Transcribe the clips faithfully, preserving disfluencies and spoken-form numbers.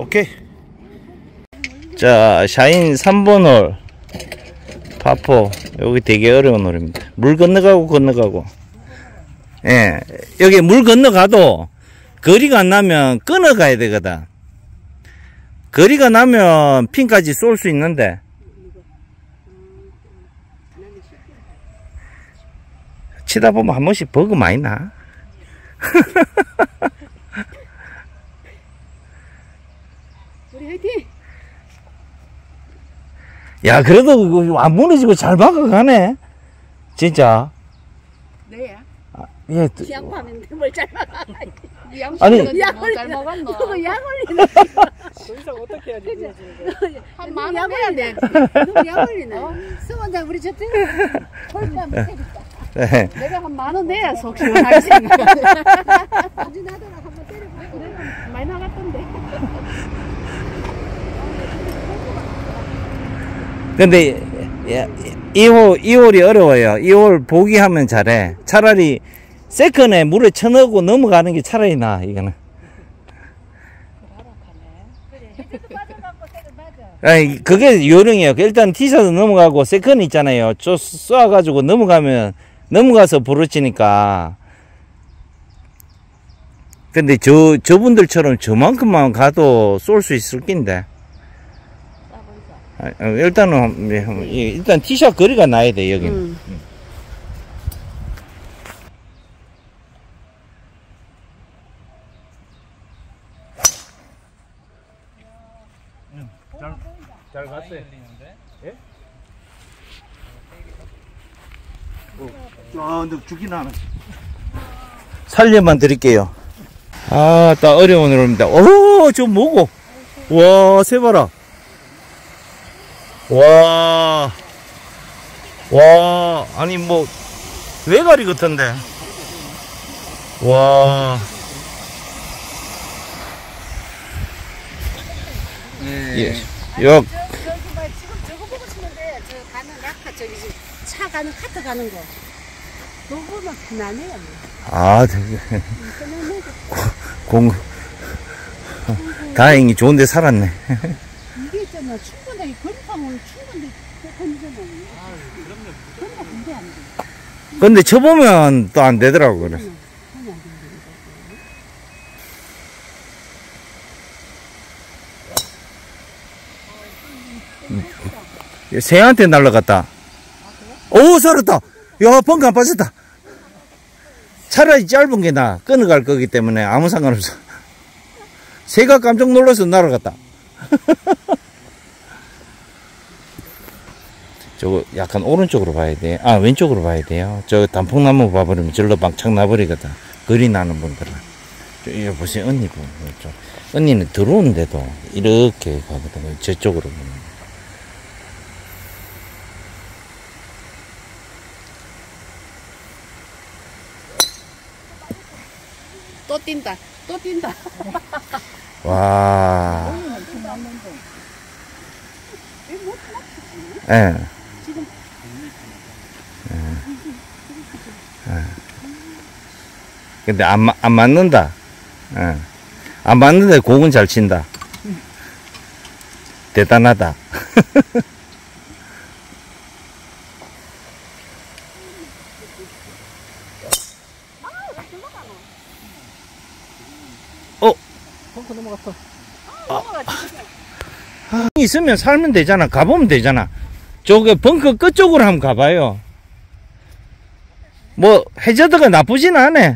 오케이. 자, 샤인 삼 번 홀 파포. 여기 되게 어려운 홀입니다. 물 건너가고 건너가고. 예, 여기 물 건너가도 거리가 안 나면 끊어가야 되거든. 거리가 나면 핀까지 쏠 수 있는데. 치다 보면 한 번씩 버그 많이 나. 우리 화이팅! 야, 그래도 안 무너지고 잘 박아가네. 진짜. 네. 아, 예. 양파인데 뭘 잘 막아. 아니, 잘 먹었노. 누구 약 올리네. 더 이상 어떻게 해야지? 한 만 원 해야 돼. 누구 약 올리네. 수원장 우리 저때 홀도 한번 때릴까? 네. 내가 한 만 원 내야 속 시원하게 생각해. 언제 나더라 한번 때려보고 내가 많이 나갔던데. 근데 이 홀, 이 홀이 어려워요. 이 홀 보기하면 잘해. 차라리 세컨에 물에 쳐넣고 넘어가는 게 차라리 나, 이거는. 아니, 그게 요령이에요. 일단 티셔츠 넘어가고 세컨 있잖아요. 저 쏘아가지고 넘어가면 넘어가서 부러지니까. 근데 저 저분들처럼 저만큼만 가도 쏠 수 있을 낀데. 아, 일단은 일단 티샷 거리가 나야 돼 여기는. 음. 음. 잘, 잘 갔어요. 예? 아, 근데 죽긴 하네. 살려만 드릴게요. 아, 딱 어려운 흐름입니다. 오, 저 뭐고? 와, 세봐라. 와, 와, 아니 뭐 외가리 같은데. 와. 네. 예. 역. 저, 저기 말 지금 저거 보고 싶은데 저 가는 약카 저기 차 가는 카트 가는 거. 그거만 편안해요. 아, 되게. 공. 다행히 좋은데 살았네. 이게 있잖아. 충분하게 거리감을 충분히 건드잖아. 아, 그럼요. 그런 건데 안 돼. 근데 쳐보면 또 안 되더라고, 그래. 새한테 날라갔다. 오, 살았다. 야, 벙커 안 빠졌다. 차라리 짧은 게 나. 끊어갈 거기 때문에 아무 상관없어. 새가 깜짝 놀라서 날아갔다. 저거 약간 오른쪽으로 봐야 돼. 아, 왼쪽으로 봐야 돼요. 저 단풍나무 봐버리면 절로 막창 나버리거든. 거리 나는 분들은. 이거 보세요, 언니 분. 언니는 들어오는데도 이렇게 가거든요. 저쪽으로 보면. 또 뛴다. 또 뛴다. 와. 예. 예. 예. 근데 안, 마, 안 맞는다. 예. 안 맞는데 공은 잘 친다. 대단하다. 어? 벙커 넘어갔어. 아, 있으면 살면 되잖아. 가보면 되잖아. 저기 벙커 끝쪽으로 한번 가봐요. 뭐 해저드가 나쁘진 않네.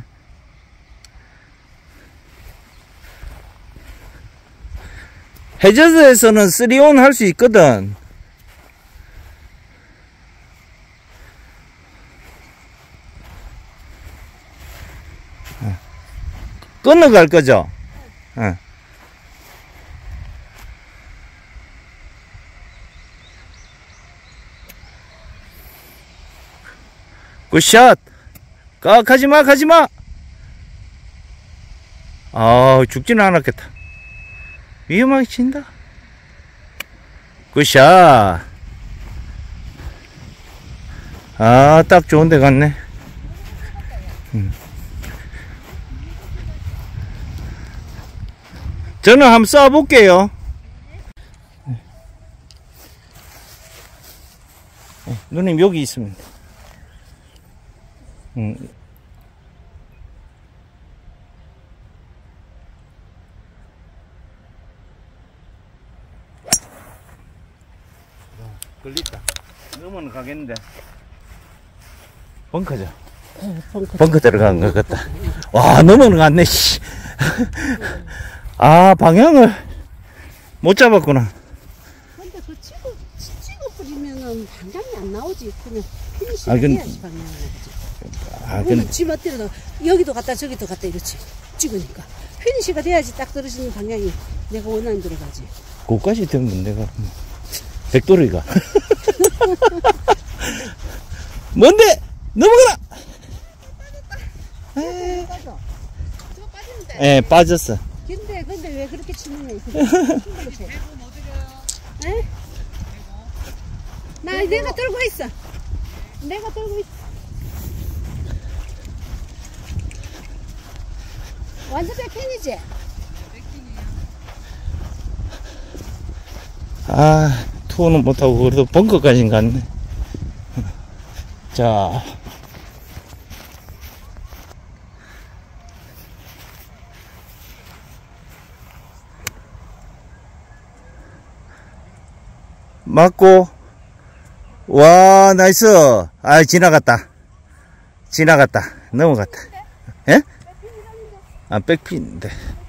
해저드에서는 쓰리온 할 수 있거든. 건너갈 거죠? 어. 굿샷! 가, 가지마, 가지마! 아, 죽지는 않았겠다. 위험하게 친다. 굿샷! 아, 딱 좋은 데 갔네. 음. 저는 한번 쏴볼게요. 네, 누님 여기 있습니다. 음. 걸렸다. 넘어는 가겠는데. 벙커죠? 네, 벙커. 벙커 들어간 것 같다. 와, 넘어는 갔네, 씨. 아, 방향을 못 잡았구나. 근데 그 치고, 치- 치고 뿌리면은 방향이 안 나오지. 그냥 피니시가 아, 근- 돼야지 방향이 나오지. 아, 그러면 근데, 지 멋대로 여기도 갔다 저기도 갔다 이렇지. 찍으니까. 피니시가 돼야지 딱 떨어지는 방향이 내가 원하는 대로 가지. 그까지 되면 내가, 백돌이가. 뭔데? 넘어가라! 빠져. 저거 빠지는데. 예, 빠졌어. 근데 근데 왜 그렇게 치느냐 이거. 에? 나 내가 들고 있어. 내가 들고 있어. 완전 백캔이지? 아, 투어는 못하고, 그래도 벙커까지는 갔네. 자. 맞고, 와, 나이스. 아, 지나갔다. 지나갔다. 넘어갔다. 예? 아, 백핀인데.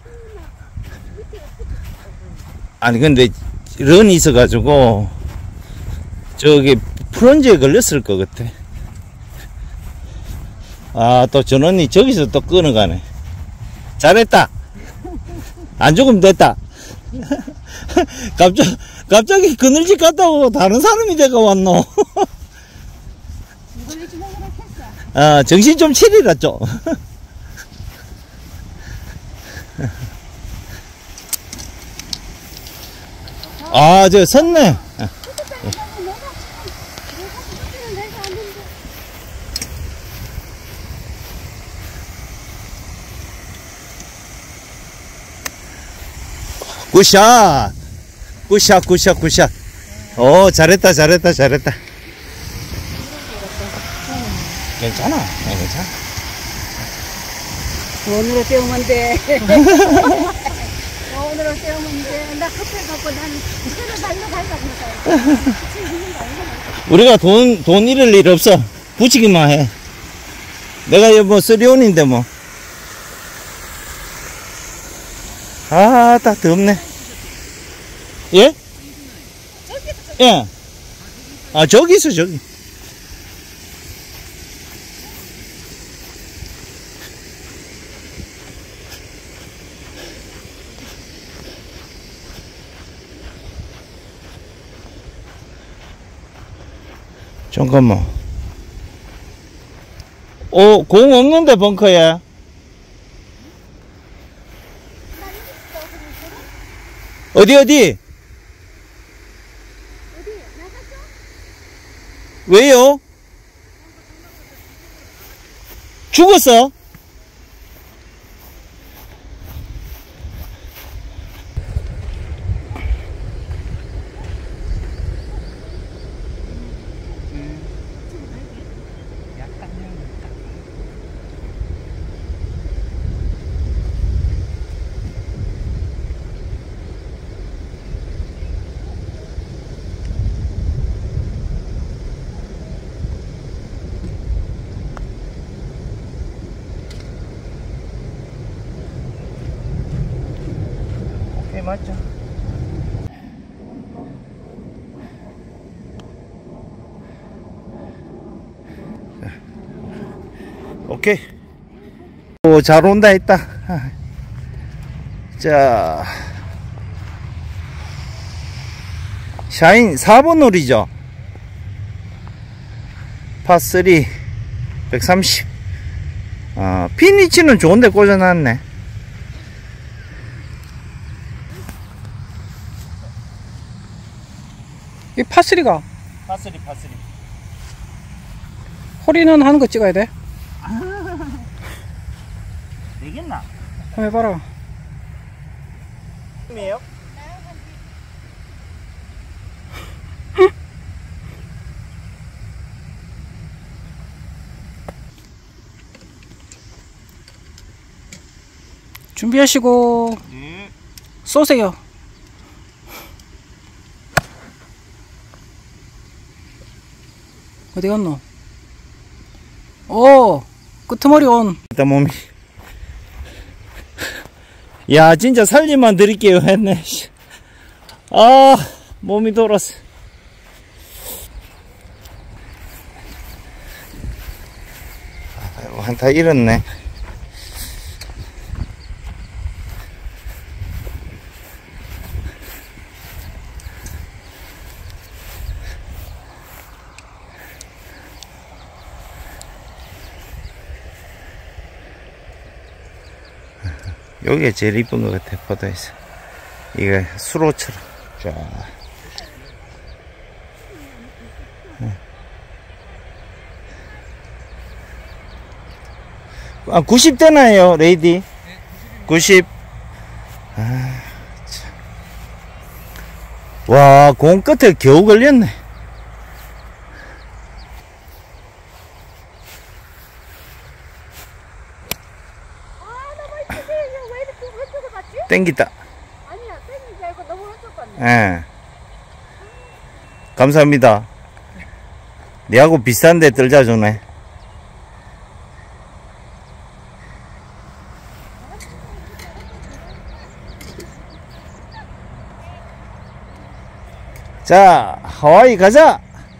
아니, 근데, 런이 있어가지고, 저기, 프런즈에 걸렸을 것 같아. 아, 또 전원이 저기서 또 끊어가네. 잘했다. 안 죽으면 됐다. 갑자기, 갑자기 그늘집 갔다고 다른 사람이 돼가 왔노. 이거 왜 지나가라 했어? 아, 정신 좀 차리라, 좀. 아, 저, 섰네. 내가 내가 내가 내가 안 된다. 굿샷. 굿샷, 굿샷, 굿샷. 오, 잘했다, 잘했다, 잘했다. 괜찮아. 네, 괜찮아. 돈으로 때우면 돼. 돈으로 때우면 돼. 나 급해갖고 나는 이대로 달려갈까 그러니까. 우리가 돈, 돈 잃을 일 없어. 붙이기만 해. 내가 여기 뭐 쓰리온인데 뭐. 아, 딱 덥네. 예? 예. 아, 저기 있어, 저기. 잠깐만. 어, 공 없는데, 벙커에. 어디, 어디? 왜요? 죽었어? 오케이, 맞죠? 오케이. 오, 잘 온다 했다. 자, 샤인 사 번 홀이죠. 파삼 백삼십. 아, 핀 위치는 좋은데 꽂아놨네. 이 파스리가 파삼 파삼. 홀인원 하는 거 찍어야 돼? 되겠나? 한번 해봐라. 이에요? 준비하시고 음. 쏘세요. 어디 갔노? 오, 끄트머리 온. 일단 몸이. 야, 진짜 살림만 드릴게요 했네. 아, 몸이 돌았어. 한타 잃었네. 여기가 제일 이쁜 것 같아, 포도에서. 이게 수로처럼. 자. 아, 구십 되나요, 레이디? 구십. 아, 참. 와, 공 끝에 겨우 걸렸네. 땡기다. 아니야, 땡기지 않고 너무 왼쪽 갔네. 예. 감사합니다. 내하고 비싼데 떨자 주네. 자, 하와이 가자.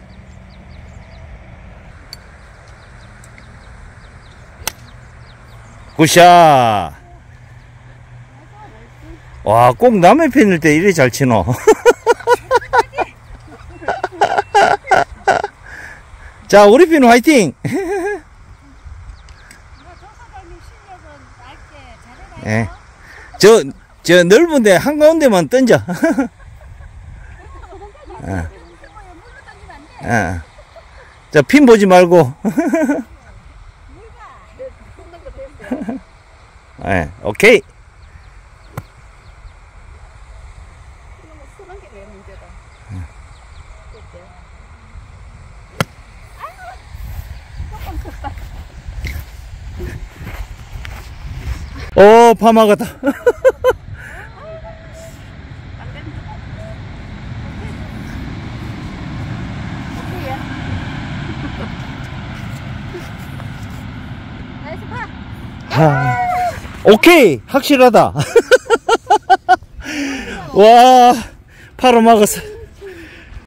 굿샷. 와, 꼭 남의 편일 때 이래 잘 치노. 자, 우리 편 화이팅! 예. 저, 저 넓은데 한가운데만 던져. 어. 어. 자, 핀 보지 말고. 예, 오케이. 오, 파마가다. 아, 오케이, 확실하다. 와, 파로 막았어.